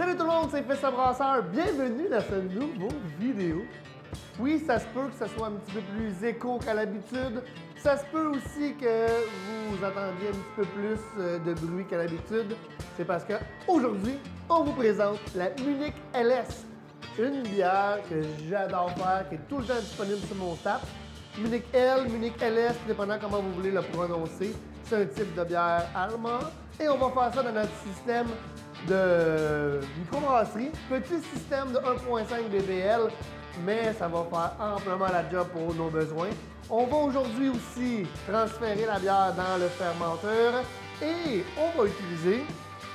Salut tout le monde, c'est Fils Brasseur. Bienvenue dans ce nouveau vidéo. Oui, ça se peut que ce soit un petit peu plus écho qu'à l'habitude. Ça se peut aussi que vous entendiez un petit peu plus de bruit qu'à l'habitude. C'est parce qu'aujourd'hui, on vous présente la Munich LS. Une bière que j'adore faire, qui est tout le temps disponible sur mon tap. Munich L, Munich LS, dépendant comment vous voulez le prononcer. C'est un type de bière allemand. Et on va faire ça dans notre système de microbrasserie. Petit système de 1.5 BBL, mais ça va faire amplement la job pour nos besoins. On va aujourd'hui aussi transférer la bière dans le fermenteur et on va utiliser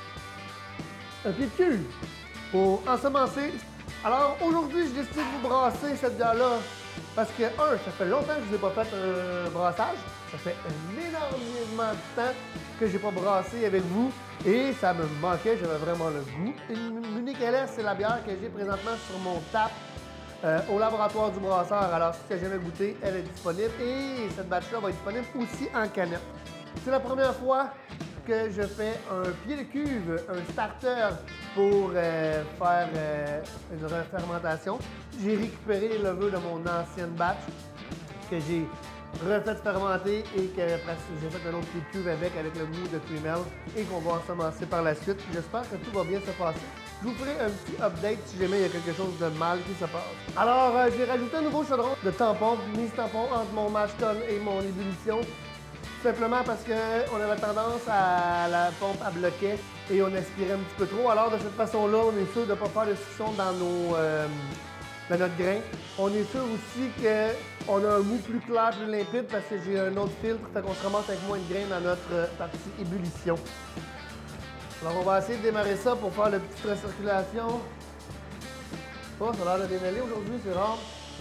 un pied de cuve pour ensemencer. Alors aujourd'hui, j'ai décidé de vous brasser cette bière-là parce que, ça fait longtemps que je n'ai pas fait un brassage. Ça fait énormément de temps que je n'ai pas brassé avec vous et ça me manquait, j'avais vraiment le goût. Une Munich LS, c'est la bière que j'ai présentement sur mon tap au laboratoire du brasseur. Alors, si tu n'as jamais goûté, elle est disponible et cette batch-là va être disponible aussi en canette. C'est la première fois que je fais un pied de cuve, un starter pour faire une refermentation. J'ai récupéré les levures de mon ancienne batch que j'ai refait fermenter et que j'ai fait un autre pied de cuve avec le mou de Cremel et qu'on va ensemencer par la suite. J'espère que tout va bien se passer. Je vous ferai un petit update si jamais il y a quelque chose de mal qui se passe. Alors, j'ai rajouté un nouveau chaudron de tampon, mise tampon entre mon mash tun et mon ébullition. Simplement parce qu'on avait tendance à la pompe à bloquer et on aspirait un petit peu trop. Alors, de cette façon-là, on est sûr de ne pas faire de succion dans notre grain. On est sûr aussi qu'on a un mou plus clair, plus limpide parce que j'ai un autre filtre, fait qu'on se ramasse avec moins de grains dans notre partie ébullition. Alors on va essayer de démarrer ça pour faire la petite recirculation. Oh, ça a l'air de démêler aujourd'hui, c'est rare.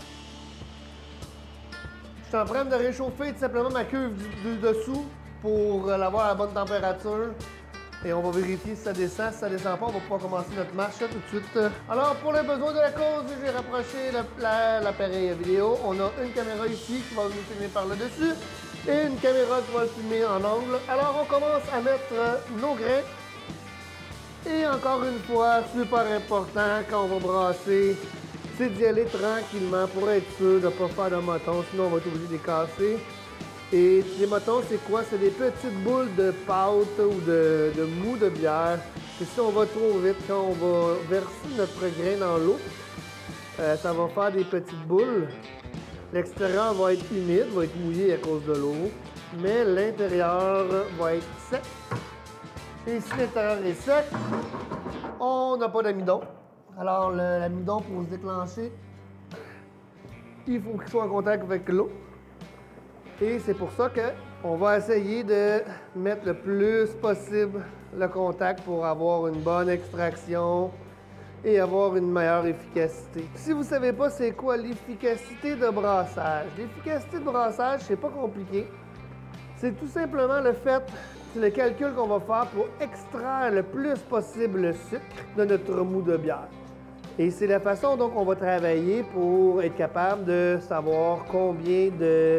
Je suis en train de réchauffer tout simplement ma cuve du dessous pour l'avoir à la bonne température. Et on va vérifier si ça descend. Si ça descend pas, on va pouvoir commencer notre marche tout de suite. Alors, pour les besoins de la cause, j'ai rapproché l'appareil vidéo. On a une caméra ici qui va nous filmer par le dessus et une caméra qui va le filmer en angle. Alors, on commence à mettre nos grains. Et encore une fois, super important quand on va brasser, c'est d'y aller tranquillement pour être sûr de ne pas faire de motons, sinon on va être obligé de les casser. Et les motons, c'est quoi? C'est des petites boules de pâte ou de mou de bière. Et si on va trop vite, quand on va verser notre grain dans l'eau, ça va faire des petites boules. L'extérieur va être humide, va être mouillé à cause de l'eau, mais l'intérieur va être sec. Et si l'intérieur est sec, on n'a pas d'amidon. Alors l'amidon, pour se déclencher, il faut qu'il soit en contact avec l'eau. Et c'est pour ça qu'on va essayer de mettre le plus possible le contact pour avoir une bonne extraction et avoir une meilleure efficacité. Si vous ne savez pas c'est quoi l'efficacité de brassage, l'efficacité de brassage, c'est pas compliqué. C'est tout simplement le calcul qu'on va faire pour extraire le plus possible le sucre de notre mou de bière. Et c'est la façon dont on va travailler pour être capable de savoir combien de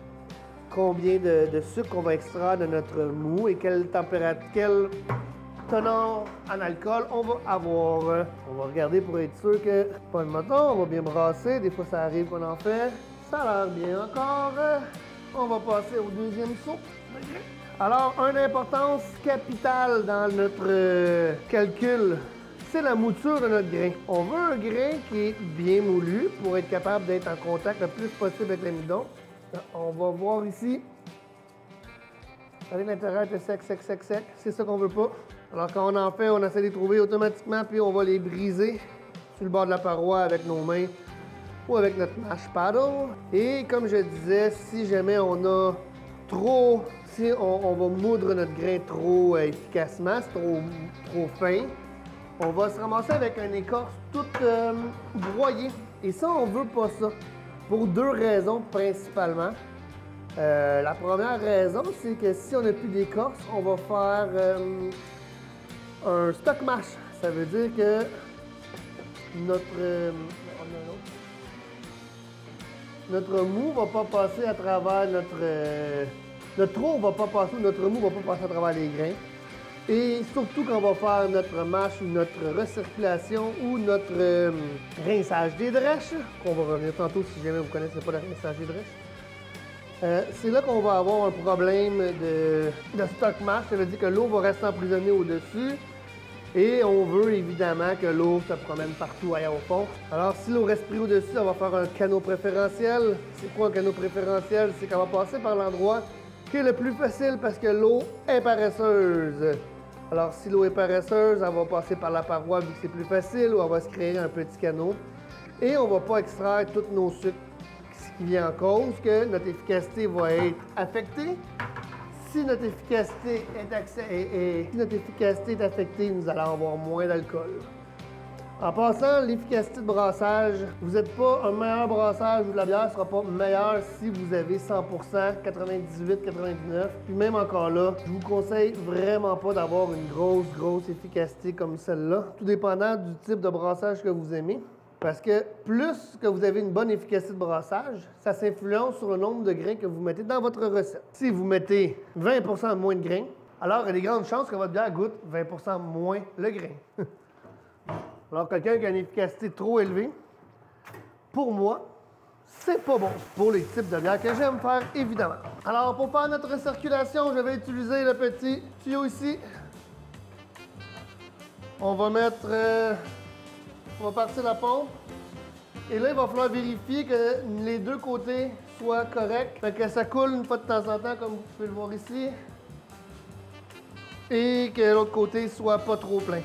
sucre on va extraire de notre mou et quelle température, quel teneur en alcool on va avoir. On va regarder pour être sûr que pas de moton, on va bien brasser. Des fois, ça arrive qu'on en fait. Ça a l'air bien encore. On va passer au deuxième saut. Alors, une importance capitale dans notre calcul, c'est la mouture de notre grain. On veut un grain qui est bien moulu pour être capable d'être en contact le plus possible avec l'amidon. On va voir ici. Regardez, l'intérieur est sec, sec, sec, sec. C'est ça qu'on veut pas. Alors, quand on en fait, on essaie de les trouver automatiquement, puis on va les briser sur le bord de la paroi avec nos mains ou avec notre mash paddle. Et comme je disais, si jamais on a trop, si on va moudre notre grain trop efficacement, c'est trop fin, on va se ramasser avec une écorce toute broyée. Et ça, on veut pas ça. Pour deux raisons principalement. La première raison, c'est que si on n'a plus d'écorce, on va faire un stock mash. Ça veut dire que notre mou va pas passer à travers notre trop va pas passer, notre mou va pas passer à travers les grains. Et surtout quand on va faire notre mâche ou notre recirculation ou notre rinçage des drèches, qu'on va revenir tantôt si jamais vous ne connaissez pas le rinçage des drèches. C'est là qu'on va avoir un problème de stock mâche. Ça veut dire que l'eau va rester emprisonnée au-dessus. Et on veut évidemment que l'eau se promène partout ailleurs au fond. Alors si l'eau reste prise au-dessus, on va faire un canot préférentiel. C'est quoi un canot préférentiel? C'est qu'on va passer par l'endroit qui est le plus facile parce que l'eau est paresseuse. Alors si l'eau est paresseuse, elle va passer par la paroi vu que c'est plus facile ou elle va se créer un petit canot. Et on ne va pas extraire tous nos sucres, ce qui vient en cause que notre efficacité va être affectée. Si notre efficacité est affectée, nous allons avoir moins d'alcool. En passant, l'efficacité de brassage, vous n'êtes pas un meilleur brassage ou la bière ne sera pas meilleure si vous avez 100%, 98, 99. Puis même encore là, je vous conseille vraiment pas d'avoir une grosse efficacité comme celle-là, tout dépendant du type de brassage que vous aimez. Parce que plus que vous avez une bonne efficacité de brassage, ça s'influence sur le nombre de grains que vous mettez dans votre recette. Si vous mettez 20 de moins de grains, alors il y a des grandes chances que votre bière goûte 20 moins le grain. Alors quelqu'un qui a une efficacité trop élevée, pour moi, c'est pas bon pour les types de bières que j'aime faire, évidemment. Alors pour faire notre recirculation, je vais utiliser le petit tuyau ici. On va mettre... on va partir la pompe. Et là, il va falloir vérifier que les deux côtés soient corrects. Fait que ça coule une fois de temps en temps, comme vous pouvez le voir ici. Et que l'autre côté soit pas trop plein.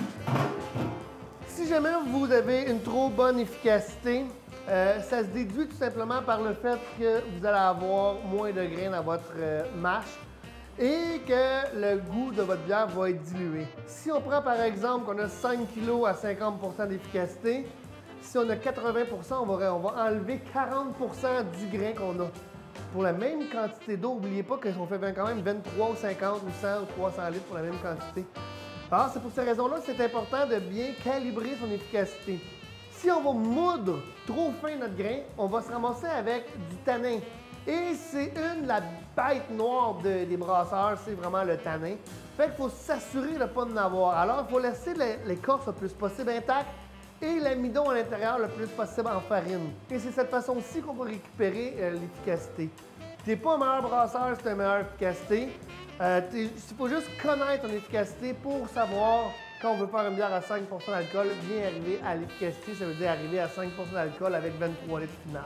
Si jamais vous avez une trop bonne efficacité, ça se déduit tout simplement par le fait que vous allez avoir moins de grains dans votre mâche et que le goût de votre bière va être dilué. Si on prend par exemple qu'on a 5 kg à 50 d'efficacité, si on a 80 on va enlever 40 du grain qu'on a. Pour la même quantité d'eau, n'oubliez pas qu'on fait quand même 23 ou 50 ou 100 ou 300 litres pour la même quantité. Alors, c'est pour ces raisons-là que c'est important de bien calibrer son efficacité. Si on va moudre trop fin notre grain, on va se ramasser avec du tanin. Et c'est la bête noire des brasseurs, c'est vraiment le tanin. Fait qu'il faut s'assurer de ne pas en avoir. Alors, il faut laisser l'écorce le plus possible intacte et l'amidon à l'intérieur le plus possible en farine. Et c'est cette façon-ci qu'on va récupérer l'efficacité. Tu n'es pas un meilleur brasseur si tu as une meilleure efficacité. Il faut juste connaître ton efficacité pour savoir quand on veut faire une bière à 5 d'alcool, bien arriver à l'efficacité, ça veut dire arriver à 5 d'alcool avec 23 litres final.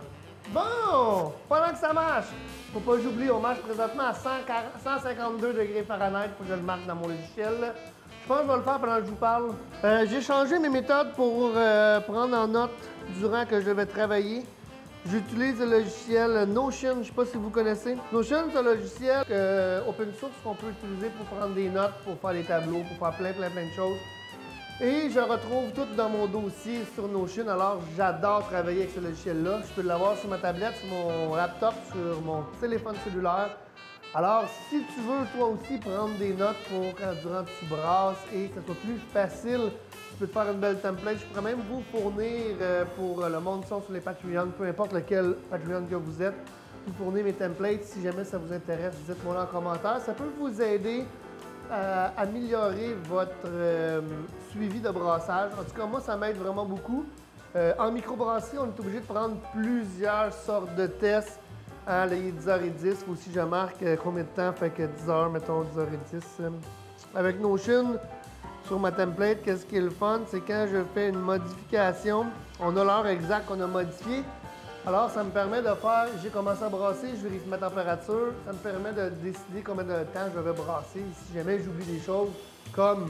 Bon, pendant que ça marche, faut pas que j'oublie, on marche présentement à 152 degrés Fahrenheit, faut que je le marque dans mon logiciel. Je pense que je vais le faire pendant que je vous parle. J'ai changé mes méthodes pour prendre en note durant que je vais travailler. J'utilise le logiciel Notion, je ne sais pas si vous connaissez. Notion, c'est un logiciel open source qu'on peut utiliser pour prendre des notes, pour faire des tableaux, pour faire plein de choses. Et je retrouve tout dans mon dossier sur Notion, alors j'adore travailler avec ce logiciel-là. Je peux l'avoir sur ma tablette, sur mon laptop, sur mon téléphone cellulaire. Alors, si tu veux toi aussi prendre des notes pour quand durant tu brasses et que ce soit plus facile, tu peux te faire une belle template. Je pourrais même vous fournir pour le monde qui sont sur les Patreon, peu importe lequel Patreon que vous êtes, vous fournir mes templates. Si jamais ça vous intéresse, dites-moi en commentaire. Ça peut vous aider à améliorer votre suivi de brassage. En tout cas, moi, ça m'aide vraiment beaucoup. En microbrasserie, on est obligé de prendre plusieurs sortes de tests. Hein, là, il est 10h10, il faut aussi que je marque combien de temps, fait que 10h, mettons 10h10. Avec Notion, sur ma template, qu'est-ce qui est le fun, c'est quand je fais une modification, on a l'heure exacte qu'on a modifiée. Alors, ça me permet de faire, j'ai commencé à brasser, je vérifie ma température, ça me permet de décider combien de temps je vais brasser. Si jamais j'oublie des choses, comme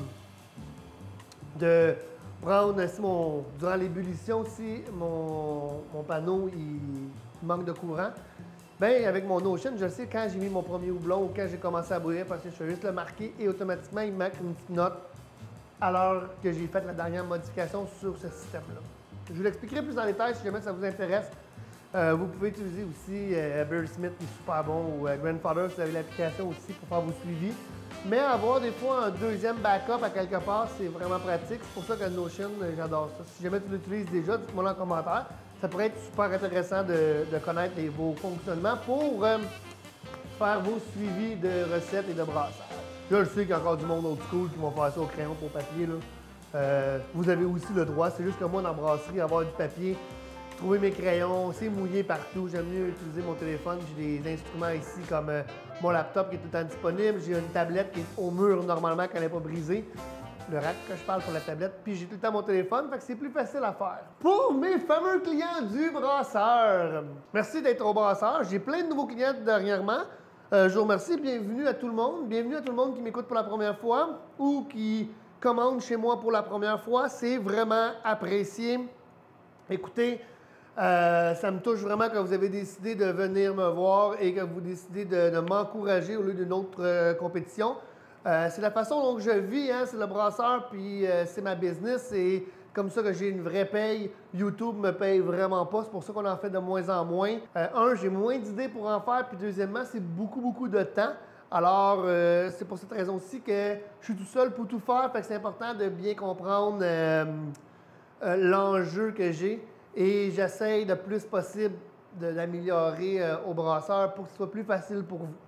de prendre, durant l'ébullition, si mon panneau il manque de courant, bien, avec mon Notion, je sais quand j'ai mis mon premier houblon ou quand j'ai commencé à brûler parce que je fais juste le marquer et automatiquement, il marque une petite note à l'heure que j'ai fait la dernière modification sur ce système-là. Je vous l'expliquerai plus en détail si jamais ça vous intéresse. Vous pouvez utiliser aussi Bearsmith qui est super bon ou Grandfather si vous avez l'application aussi pour faire vos suivis. Mais avoir des fois un deuxième backup à quelque part, c'est vraiment pratique. C'est pour ça que Notion, j'adore ça. Si jamais tu l'utilises déjà, dites-moi en commentaire. Ça pourrait être super intéressant de connaître vos fonctionnements pour faire vos suivis de recettes et de brassage. Je sais qu'il y a encore du monde old school qui vont faire ça au crayon pour papier. Là. Vous avez aussi le droit. C'est juste que moi, dans la brasserie, avoir du papier, trouver mes crayons, c'est mouillé partout. J'aime mieux utiliser mon téléphone. J'ai des instruments ici comme mon laptop qui est tout le temps disponible. J'ai une tablette qui est au mur normalement quand elle n'est pas brisée. Le rack que je parle pour la tablette, puis j'ai tout le temps mon téléphone, fait que c'est plus facile à faire. Pour mes fameux clients du brasseur, merci d'être au brasseur. J'ai plein de nouveaux clients dernièrement. Je vous remercie. Bienvenue à tout le monde. Bienvenue à tout le monde qui m'écoute pour la première fois ou qui commande chez moi pour la première fois. C'est vraiment apprécié. Écoutez, ça me touche vraiment quand vous avez décidé de venir me voir et que vous décidez de m'encourager au lieu d'une autre compétition. C'est la façon dont je vis, hein? C'est le brasseur, puis c'est ma business. C'est comme ça que j'ai une vraie paye. YouTube me paye vraiment pas, c'est pour ça qu'on en fait de moins en moins. J'ai moins d'idées pour en faire, puis deuxièmement, c'est beaucoup de temps. Alors, c'est pour cette raison aussi que je suis tout seul pour tout faire, fait que c'est important de bien comprendre l'enjeu que j'ai et j'essaye le plus possible d'améliorer au brasseur pour que ce soit plus facile pour vous.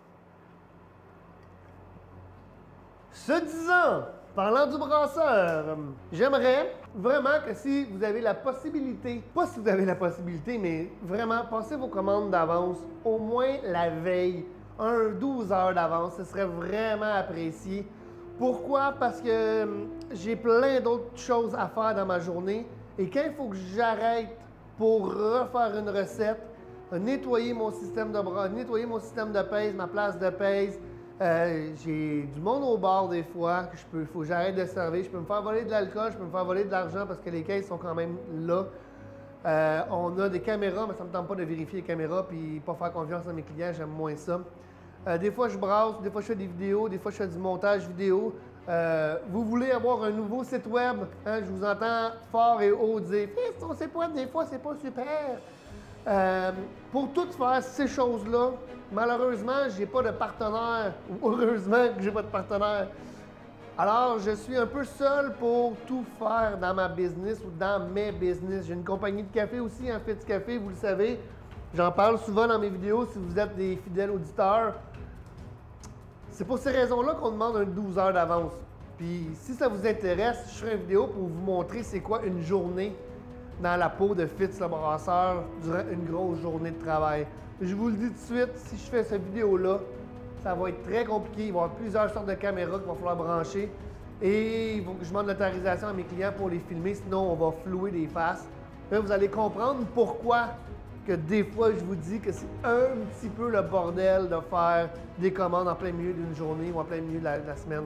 Ce disant, parlant du brasseur, j'aimerais vraiment que si vous avez la possibilité, pas si vous avez la possibilité, mais vraiment, passez vos commandes d'avance, au moins la veille, 12 heures d'avance, ce serait vraiment apprécié. Pourquoi? Parce que j'ai plein d'autres choses à faire dans ma journée et quand il faut que j'arrête pour refaire une recette, nettoyer mon système de nettoyer mon système de pèse, ma place de pèse, j'ai du monde au bar des fois, il faut que j'arrête de servir. Je peux me faire voler de l'alcool, je peux me faire voler de l'argent parce que les caisses sont quand même là. On a des caméras, mais ça ne me tente pas de vérifier les caméras puis pas faire confiance à mes clients, j'aime moins ça. Des fois, je brasse, des fois, je fais des vidéos, des fois, je fais du montage vidéo. Vous voulez avoir un nouveau site web, hein, je vous entends fort et haut dire « Fils, on sait pas, des fois, c'est pas super. » Pour tout faire ces choses-là, malheureusement, j'ai pas de partenaire, ou heureusement que j'ai pas de partenaire. Alors, je suis un peu seul pour tout faire dans ma business ou dans mes business. J'ai une compagnie de café aussi, en fait, du café, vous le savez. J'en parle souvent dans mes vidéos si vous êtes des fidèles auditeurs. C'est pour ces raisons-là qu'on demande un 12 heures d'avance. Puis, si ça vous intéresse, je ferai une vidéo pour vous montrer c'est quoi une journée dans la peau de Fitz le brasseur durant une grosse journée de travail. Je vous le dis tout de suite, si je fais cette vidéo-là, ça va être très compliqué. Il va y avoir plusieurs sortes de caméras qu'il va falloir brancher. Et il faut que je demande l'autorisation à mes clients pour les filmer, sinon on va flouer des faces. Là, vous allez comprendre pourquoi que des fois je vous dis que c'est un petit peu le bordel de faire des commandes en plein milieu d'une journée ou en plein milieu de la semaine.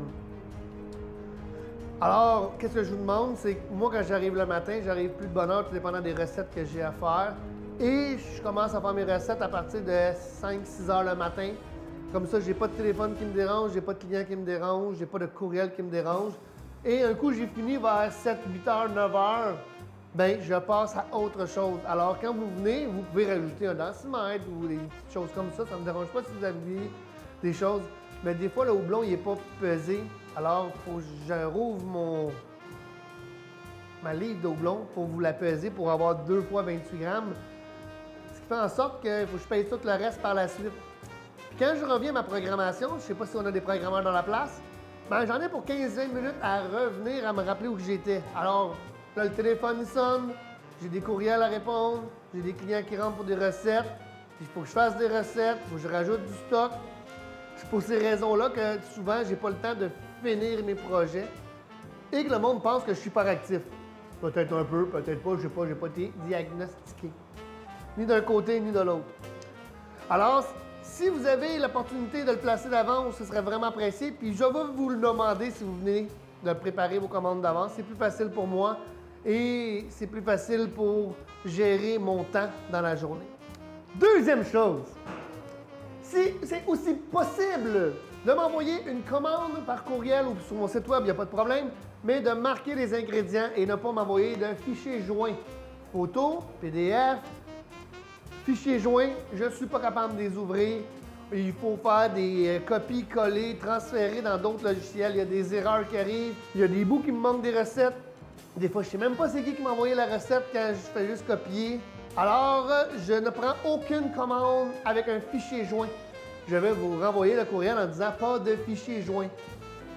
Alors, qu'est-ce que je vous demande? C'est que moi, quand j'arrive le matin, j'arrive plus de bonne heure, tout dépendant des recettes que j'ai à faire. Et je commence à faire mes recettes à partir de 5-6 heures le matin. Comme ça, j'ai pas de téléphone qui me dérange, j'ai pas de client qui me dérange, j'ai pas de courriel qui me dérange. Et un coup, j'ai fini vers 7, 8 heures, 9 heures, bien, je passe à autre chose. Alors, quand vous venez, vous pouvez rajouter un densimètre ou des petites choses comme ça. Ça ne me dérange pas si vous avez des choses. Mais des fois, le houblon, il n'est pas pesé. Alors, il faut que je rouvre ma livre de houblon pour vous la peser pour avoir 2 fois 28 grammes. Ce qui fait en sorte qu'il faut que je paye tout le reste par la suite. Puis quand je reviens à ma programmation, je ne sais pas si on a des programmeurs dans la place, ben, j'en ai pour 15-20 minutes à revenir à me rappeler où j'étais. Alors, là, le téléphone il sonne, j'ai des courriels à répondre, j'ai des clients qui rentrent pour des recettes, il faut que je fasse des recettes, il faut que je rajoute du stock. C'est pour ces raisons-là que souvent, j'ai pas le temps de finir mes projets et que le monde pense que je suis pas actif. Peut-être un peu, peut-être pas, j'ai pas été diagnostiqué. Ni d'un côté, ni de l'autre. Alors, si vous avez l'opportunité de le placer d'avance, ce serait vraiment apprécié. Puis je vais vous le demander si vous venez de préparer vos commandes d'avance. C'est plus facile pour moi et c'est plus facile pour gérer mon temps dans la journée. Deuxième chose, si c'est aussi possible de m'envoyer une commande par courriel ou sur mon site web, il n'y a pas de problème, mais de marquer les ingrédients et ne pas m'envoyer d'un fichier joint. Photo, PDF, fichier joint, je ne suis pas capable de les ouvrir. Il faut faire des copies, coller, transférer dans d'autres logiciels. Il y a des erreurs qui arrivent. Il y a des bouts qui me manquent des recettes. Des fois, je ne sais même pas c'est qui m'a envoyé la recette quand je fais juste copier. Alors, je ne prends aucune commande avec un fichier joint. Je vais vous renvoyer le courriel en disant pas de fichier joint.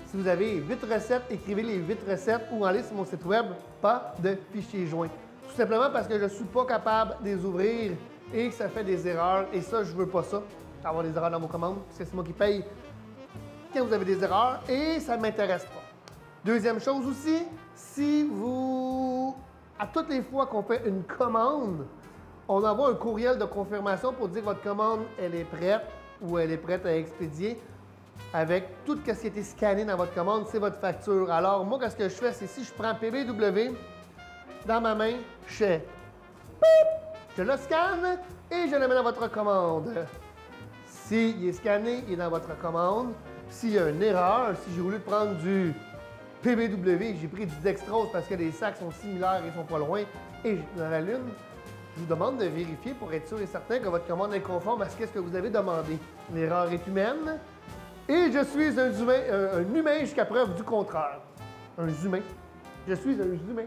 Si vous avez 8 recettes, écrivez les 8 recettes ou allez sur mon site web, pas de fichier joint. Tout simplement parce que je ne suis pas capable de les ouvrir et que ça fait des erreurs. Et ça, je veux pas ça, avoir des erreurs dans vos commandes, parce que c'est moi qui paye quand vous avez des erreurs et ça ne m'intéresse pas. Deuxième chose aussi, si vous, à toutes les fois qu'on fait une commande, on envoie un courriel de confirmation pour dire que votre commande, elle est prête ou elle est prête à expédier avec tout ce qui a été scanné dans votre commande, c'est votre facture. Alors, moi, ce que je fais, c'est si je prends PBW dans ma main, je fais pip, je le scanne et je le mets dans votre commande. S'il est scanné, il est dans votre commande. S'il y a une erreur, si j'ai voulu prendre du PBW, j'ai pris du dextrose parce que les sacs sont similaires et sont pas loin, et dans la lune, je vous demande de vérifier pour être sûr et certain que votre commande est conforme à ce que vous avez demandé. L'erreur est humaine et je suis un humain jusqu'à preuve du contraire. Un humain. Je suis un humain.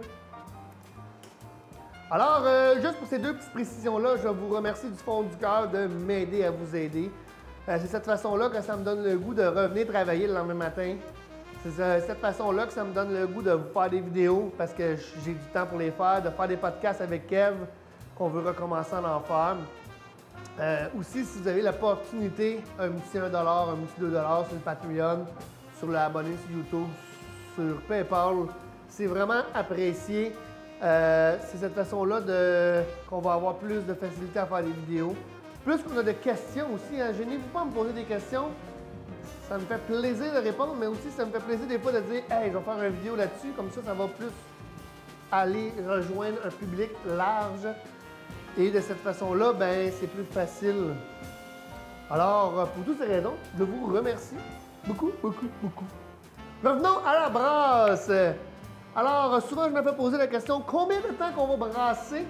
Alors, juste pour ces deux petites précisions-là, je vous remercie du fond du cœur de m'aider à vous aider. C'est cette façon-là que ça me donne le goût de revenir travailler le lendemain matin. C'est cette façon-là que ça me donne le goût de vous faire des vidéos parce que j'ai du temps pour les faire, de faire des podcasts avec Kev, qu'on veut recommencer à en faire. Aussi, si vous avez l'opportunité, un petit 1$, un petit 2$ sur le Patreon, sur l'abonné sur YouTube, sur PayPal, c'est vraiment apprécié. C'est cette façon-là qu'on va avoir plus de facilité à faire des vidéos. Plus qu'on a de questions aussi, hein, gênez-vous pas à me poser des questions. Ça me fait plaisir de répondre, mais aussi ça me fait plaisir des fois de dire « Hey, je vais faire une vidéo là-dessus », comme ça va plus aller rejoindre un public large. Et de cette façon-là, ben c'est plus facile. Alors, pour toutes ces raisons, je vous remercie beaucoup, beaucoup, beaucoup. Revenons à la brasse. Alors, souvent, je me fais poser la question, combien de temps qu'on va brasser?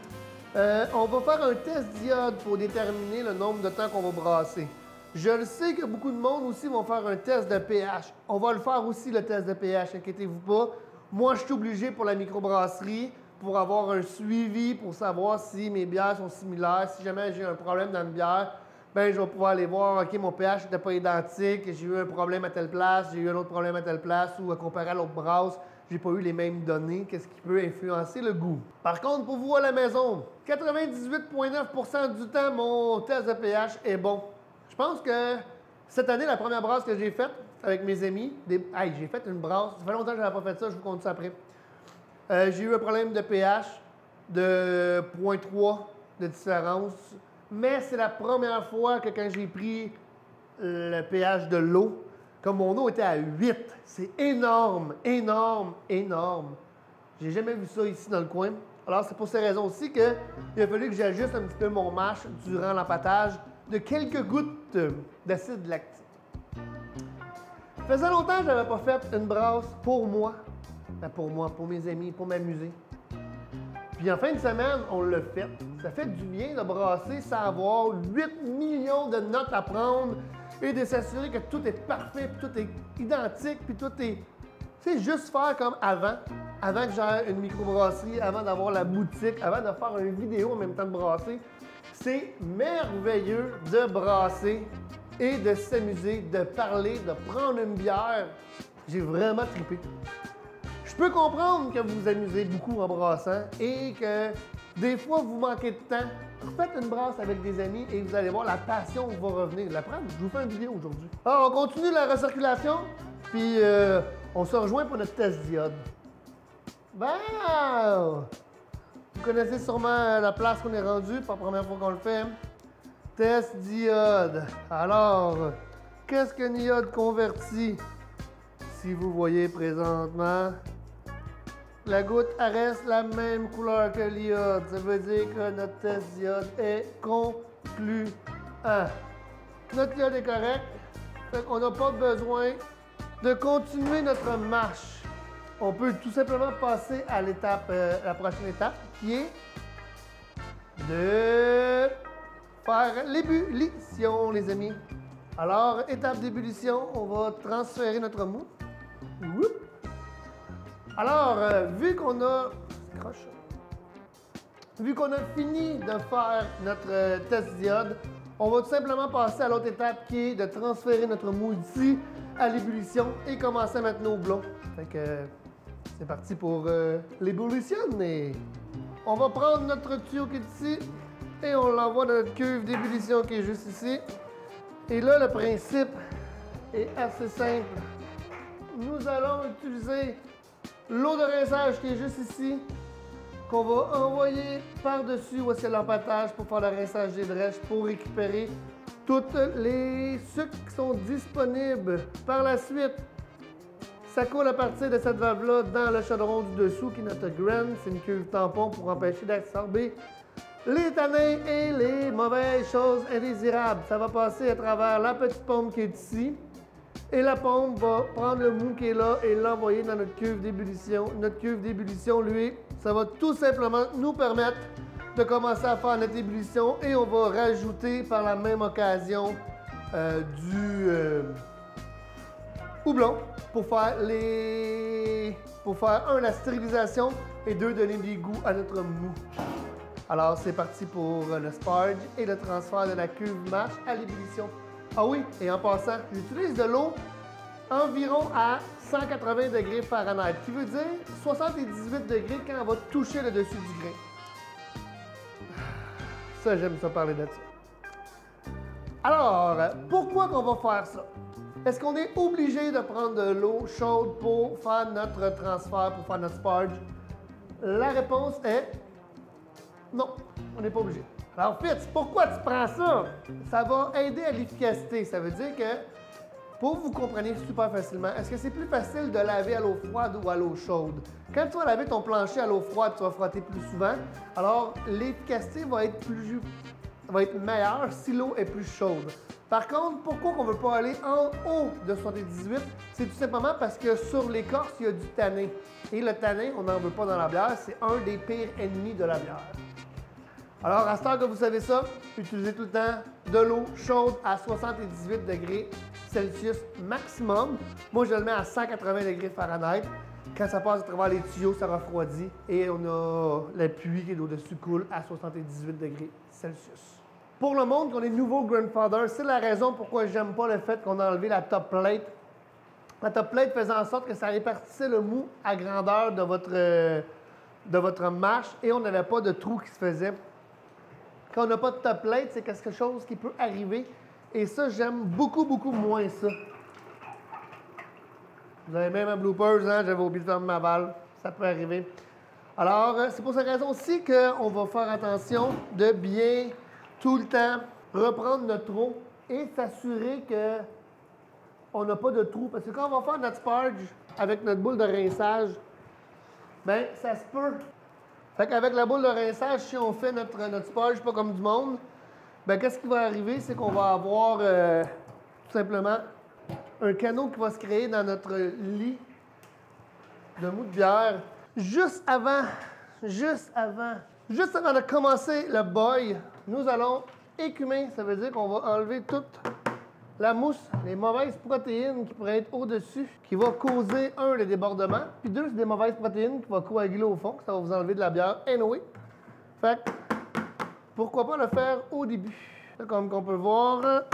On va faire un test d'iode pour déterminer le nombre de temps qu'on va brasser. Je le sais que beaucoup de monde aussi vont faire un test de pH. On va le faire aussi, le test de pH, inquiétez-vous pas. Moi, je suis obligé pour la microbrasserie, pour avoir un suivi, pour savoir si mes bières sont similaires. Si jamais j'ai un problème dans une bière, ben je vais pouvoir aller voir, OK, mon pH n'était pas identique, j'ai eu un problème à telle place, j'ai eu un autre problème à telle place, ou à comparer à l'autre brasse, j'ai pas eu les mêmes données, qu'est-ce qui peut influencer le goût. Par contre, pour vous à la maison, 98,9% du temps, mon test de pH est bon. Je pense que cette année, la première brasse que j'ai faite avec mes amis, j'ai fait une brasse, ça fait longtemps que je n'avais pas fait ça, je vous compte ça après. J'ai eu un problème de pH de 0,3 de différence, mais c'est la première fois que quand j'ai pris le pH de l'eau, comme mon eau était à 8, c'est énorme, énorme, énorme. J'ai jamais vu ça ici dans le coin. Alors c'est pour ces raisons aussi qu'il a fallu que j'ajuste un petit peu mon mash durant l'empâtage de quelques gouttes d'acide lactique. Ça faisait longtemps que je n'avais pas fait une brasse pour moi. Ben pour moi, pour mes amis, pour m'amuser. Puis en fin de semaine, on l'a fait. Ça fait du bien de brasser sans avoir 8 millions de notes à prendre et de s'assurer que tout est parfait, puis tout est identique, puis tout est... C'est juste faire comme avant que j'aie une microbrasserie, avant d'avoir la boutique, avant de faire une vidéo en même temps de brasser. C'est merveilleux de brasser et de s'amuser, de parler, de prendre une bière. J'ai vraiment trippé. Je peux comprendre que vous vous amusez beaucoup en brassant et que des fois vous manquez de temps. Faites une brasse avec des amis et vous allez voir, la passion va revenir. La preuve, je vous fais une vidéo aujourd'hui. Alors, on continue la recirculation, puis on se rejoint pour notre test d'iode. Wow! Vous connaissez sûrement la place qu'on est rendu, pas la première fois qu'on le fait. Test d'iode. Alors, qu'est-ce qu'un iode converti? Si vous voyez présentement, la goutte reste la même couleur que l'iode. Ça veut dire que notre test d'iode est concluant. Notre iode est correct. On n'a pas besoin de continuer notre marche. On peut tout simplement passer à l'étape, la prochaine étape, qui est de faire l'ébullition, les amis. Alors, étape d'ébullition, on va transférer notre mou. Oups. Alors, vu qu'on a fini de faire notre test d'iode, on va tout simplement passer à l'autre étape qui est de transférer notre mou d'ici à l'ébullition et commencer à mettre nos houblons. Fait que c'est parti pour l'ébullition. Et on va prendre notre tuyau qui est ici et on l'envoie dans notre cuve d'ébullition qui est juste ici. Et là, le principe est assez simple. Nous allons utiliser l'eau de rinçage qui est juste ici, qu'on va envoyer par-dessus où c'est l'empâtage pour faire le rinçage des drèches, pour récupérer tous les sucres qui sont disponibles. Par la suite, ça coule à partir de cette valve-là dans le chaudron du dessous qui est notre grain. C'est une cuve tampon pour empêcher d'absorber les tanins et les mauvaises choses indésirables. Ça va passer à travers la petite pompe qui est ici. Et la pompe va prendre le mou qui est là et l'envoyer dans notre cuve d'ébullition. Notre cuve d'ébullition, lui, ça va tout simplement nous permettre de commencer à faire notre ébullition et on va rajouter par la même occasion du houblon pour faire la stérilisation et deux, donner des goûts à notre mou. Alors, c'est parti pour le sparge et le transfert de la cuve mash à l'ébullition. Ah oui, et en passant, j'utilise de l'eau environ à 180 degrés Fahrenheit, qui veut dire 78 degrés quand on va toucher le dessus du grain. Ça, j'aime ça parler de ça. Alors, pourquoi qu'on va faire ça? Est-ce qu'on est obligé de prendre de l'eau chaude pour faire notre transfert, pour faire notre sparge? La réponse est non, on n'est pas obligé. Alors, Fitz, pourquoi tu prends ça? Ça va aider à l'efficacité. Ça veut dire que, pour que vous compreniez super facilement, est-ce que c'est plus facile de laver à l'eau froide ou à l'eau chaude? Quand tu vas laver ton plancher à l'eau froide, tu vas frotter plus souvent. Alors, l'efficacité va être meilleure si l'eau est plus chaude. Par contre, pourquoi on ne veut pas aller en haut de 78? C'est tout simplement parce que sur l'écorce, il y a du tanin. Et le tanin, on n'en veut pas dans la bière. C'est un des pires ennemis de la bière. Alors, à ce temps que vous savez ça, utilisez tout le temps de l'eau chaude à 78 degrés Celsius maximum. Moi, je le mets à 180 degrés Fahrenheit. Quand ça passe à travers les tuyaux, ça refroidit et on a la pluie qui est au-dessus coule à 78 degrés Celsius. Pour le monde qu'on est nouveau grandfather, c'est la raison pourquoi j'aime pas le fait qu'on a enlevé la top plate. La top plate faisait en sorte que ça répartissait le mou à grandeur de votre mâche et on n'avait pas de trou qui se faisait. Quand on n'a pas de top plate, c'est quelque chose qui peut arriver. Et ça, j'aime beaucoup, beaucoup moins ça. Vous avez même un bloopers, hein? J'avais oublié de fermer ma valve. Ça peut arriver. Alors, c'est pour cette raison-ci qu'on va faire attention de bien, tout le temps, reprendre notre eau et s'assurer qu'on n'a pas de trou. Parce que quand on va faire notre sparge avec notre boule de rinçage, bien, ça se peut. Fait qu'avec la boule de rinçage, si on fait notre sparge pas comme du monde, bien, qu'est-ce qui va arriver? C'est qu'on va avoir tout simplement un canot qui va se créer dans notre lit de mou de bière. Juste avant de commencer le boil, nous allons écumer. Ça veut dire qu'on va enlever toute la mousse, les mauvaises protéines qui pourraient être au-dessus, qui va causer, un, le débordement, puis deux, c'est des mauvaises protéines qui vont coaguler au fond, ça va vous enlever de la bière anyway. Fait que, pourquoi pas le faire au début? Là, comme on peut voir,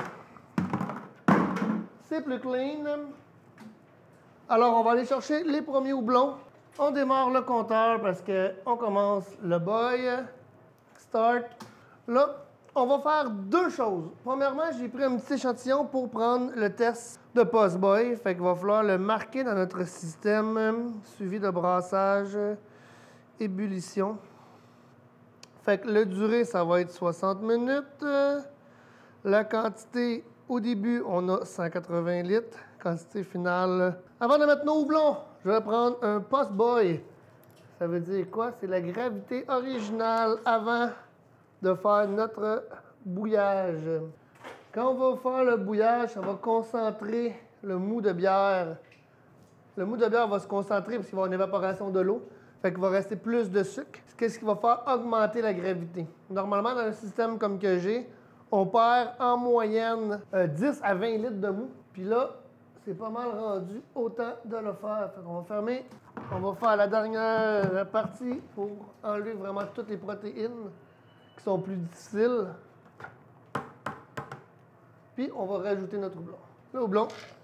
c'est plus clean. Alors, on va aller chercher les premiers houblons. On démarre le compteur parce qu'on commence le boil. Start. Là, on va faire deux choses. Premièrement, j'ai pris un petit échantillon pour prendre le test de post-boil. Fait qu'il va falloir le marquer dans notre système. Suivi de brassage, ébullition. Fait que le durée, ça va être 60 minutes. La quantité, au début, on a 180 litres. Quantité finale. Avant de mettre nos houblons, je vais prendre un post-boil. Ça veut dire quoi? C'est la gravité originale avant de faire notre bouillage. Quand on va faire le bouillage, ça va concentrer le mou de bière. Le mou de bière va se concentrer parce qu'il va y avoir une évaporation de l'eau. Fait qu'il va rester plus de sucre. Qu'est-ce qui va faire augmenter la gravité? Normalement, dans un système comme que j'ai, on perd en moyenne 10 à 20 litres de mou. Puis là, c'est pas mal rendu autant de le faire. Fait qu'on va fermer. On va faire la dernière partie pour enlever vraiment toutes les protéines qui sont plus difficiles. Puis on va rajouter notre houblon. Le houblon,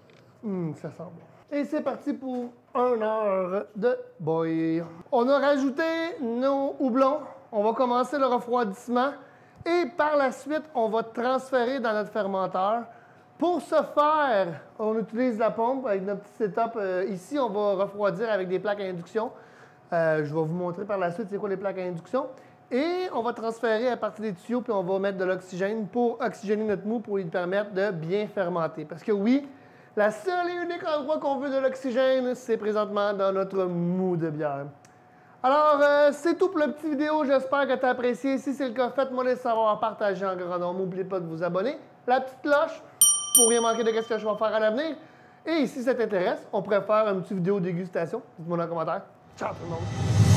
Ça sent bon. Et c'est parti pour 1 heure de boil. On a rajouté nos houblons. On va commencer le refroidissement. Et par la suite, on va transférer dans notre fermenteur. Pour ce faire, on utilise la pompe avec notre petit setup. Ici, on va refroidir avec des plaques à induction. Je vais vous montrer par la suite c'est quoi les plaques à induction. Et on va transférer à partir des tuyaux, puis on va mettre de l'oxygène pour oxygéner notre mou pour lui permettre de bien fermenter. Parce que oui, la seule et unique endroit qu'on veut de l'oxygène, c'est présentement dans notre mou de bière. Alors, c'est tout pour la petite vidéo. J'espère que tu as apprécié. Si c'est le cas, faites-moi les savoir, partagez en grand nombre. N'oubliez pas de vous abonner. La petite cloche pour rien manquer de ce que je vais faire à l'avenir. Et si ça t'intéresse, on pourrait faire une petite vidéo dégustation. Dites-moi dans les commentaires. Ciao tout le monde!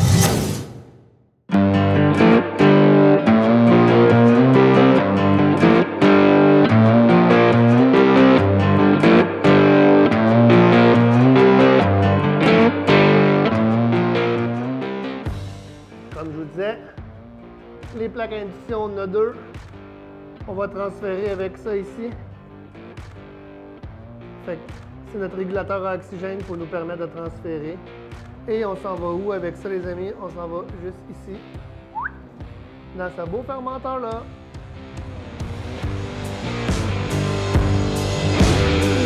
Comme je vous disais, les plaques à induction, on en a 2. On va transférer avec ça ici. Fait que c'est notre régulateur à oxygène pour nous permettre de transférer. Et on s'en va où avec ça, les amis? On s'en va juste ici, dans ce beau fermenteur-là.